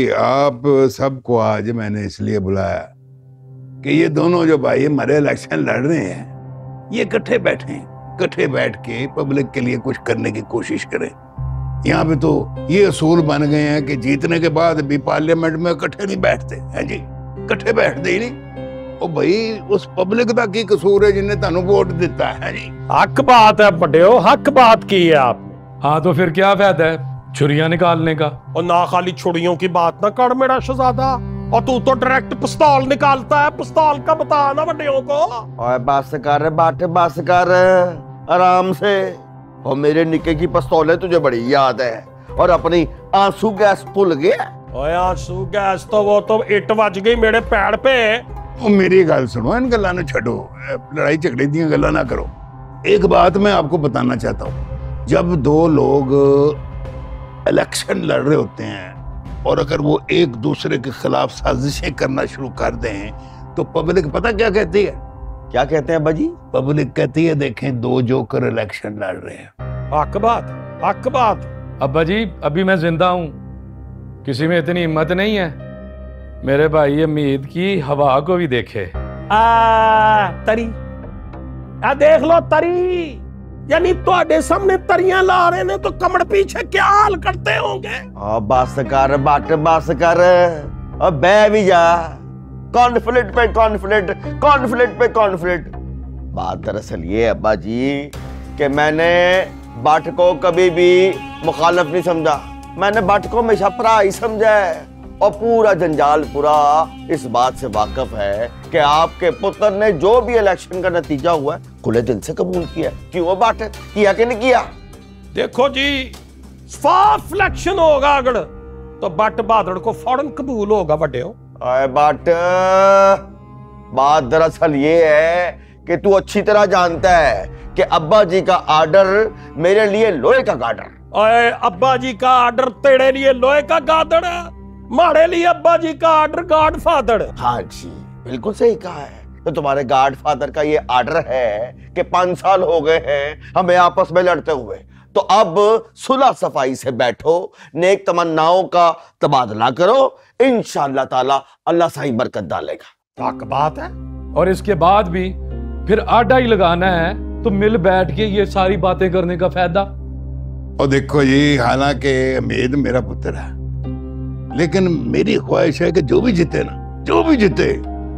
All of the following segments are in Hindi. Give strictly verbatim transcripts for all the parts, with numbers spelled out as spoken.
आप सबको आज मैंने इसलिए बुलाया कि ये दोनों जो भाई हमारे इलेक्शन लड़ रहे हैं, ये इकट्ठे बैठे हैं, इकट्ठे बैठ के पब्लिक के लिए कुछ करने की कोशिश करें। यहाँ पे तो ये असूल बन गए हैं कि जीतने के बाद भी पार्लियामेंट में इकट्ठे नहीं बैठते हैं जी, इकट्ठे बैठते ही नहीं। ओ भाई, उस पब्लिक का की कसूर है जिन्हें तुहानू वोट दिता है जी। हक बात है बड़े, हक बात की है आपने। हाँ तो फिर क्या फायदा है छुरियां निकालने का? और ना खाली छुड़ियों की बात ना कर मेरा शहजादा, और तू तो डायरेक्ट पिस्तौल निकालता है। पिस्तौल का बता ना बड़ियों को। और बस कर बाटे, बस कर आराम से। और मेरे निके की पिस्तौलें तुझे बड़ी याद है, और अपनी आंसू गैस भूल गया। ओए आंसू गैस तो वो तो इट वज गई मेरे पैर पे। ओ मेरी गल सुनो, इन गल्लां नूं छड्डो, लड़ाई झगड़े दी गल्लां ना करो। एक बात मैं आपको बताना चाहता हूँ, जब दो लोग इलेक्शन लड़ रहे होते हैं और अगर वो एक दूसरे के खिलाफ साजिशें करना शुरू कर दें तो पब्लिक पता क्या कहती है? क्या कहते हैं बाजी? पब्लिक कहती है देखें दो जोकर इलेक्शन लड़ रहे हैं। हक बात, हक बात। अब्बा जी अभी मैं जिंदा हूँ, किसी में इतनी हिम्मत नहीं है मेरे भाई उम्मीद की हवा को भी देखे। आ तरी आ देख लो तरी, यानी ਤੁਹਾਡੇ सामने तरियां ला रहे ने तो कमर पीछे क्या हाल करते होंगे। हाँ बस कर बाट, बस कर। अब बह भी जा। कॉन्फ्लिक्ट पे कॉन्फ्लिक्ट, कॉन्फ्लिक्ट पे कॉन्फ्लिक्ट। बात दरअसल ये है अब्बा जी कि मैंने बाट को कभी भी मुखालिफ नहीं समझा। मैंने बाट को हमेशा भरा ही समझा है, और पूरा जंजाल पूरा इस बात से वाकिफ है कि आपके पुत्र ने जो भी इलेक्शन का नतीजा हुआ है खुले दिल से कबूल किया। क्यों बाट किया कि नहीं किया? देखो जी, साफ इलेक्शन होगा अगर तो बट बहादुर को फौरन कबूल होगा बड़े हो। अरे बाट, बात दरअसल ये है कि तू अच्छी तरह जानता है कि अब्बा जी का आर्डर मेरे लिए लोहे का गार्डर। अरे अब्बा जी का आर्डर तेरे लिए लोहे का गार्डर है, हमारे लिए अब्बा जी का आर्डर गॉड फादर। हाँ जी बिल्कुल सही कहा है। तो तुम्हारे गॉड फादर का ये आर्डर है कि पांच साल हो गए हैं हमें आपस में लड़ते हुए, तो अब सुलह सफाई से बैठो, नेक तमन्नाओं का तबादला करो, इंशाअल्लाह ताला अल्लाह सही बरकत डालेगा। हक बात है। और इसके बाद भी फिर आडा ही लगाना है तो मिल बैठ के ये सारी बातें करने का फायदा। और देखो जी, हालांकि उम्मीद मेरा पुत्र है, लेकिन मेरी ख्वाहिश है कि जो भी जीते ना, जो भी जीते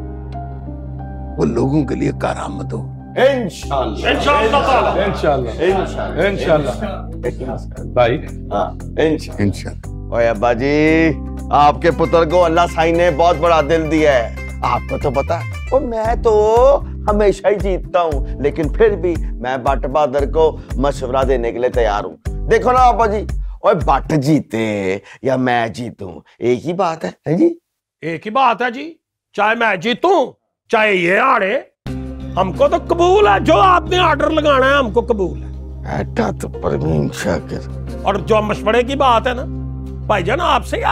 वो लोगों के लिए कारआमद हो। इंशाअल्लाह इंशाअल्लाह इंशाअल्लाह इंशाअल्लाह इंशाअल्लाह भाई। हाँ इंशाअल्लाह। इंशाअल्लाह। ओए अब्बा जी, आपके पुत्र को अल्लाह साईं ने बहुत बड़ा दिल दिया है, आपको तो पता है। और मैं तो हमेशा ही जीतता हूँ, लेकिन फिर भी मैं बट बहादुर को मशवरा देने के लिए तैयार हूँ। देखो ना अब्बा जी, और बट जीते या मैं जीतूं एक ही बात है, है जी? एक ही बात है जी, चाहे मैं जीतूं चाहे ये हारे, हमको तो कबूल है। जो आपने ऑर्डर लगाना है हमको कबूल है। ऐटा तो परवीन शाकिर। और जो मशवरे की बात है ना भाईजान, आपसे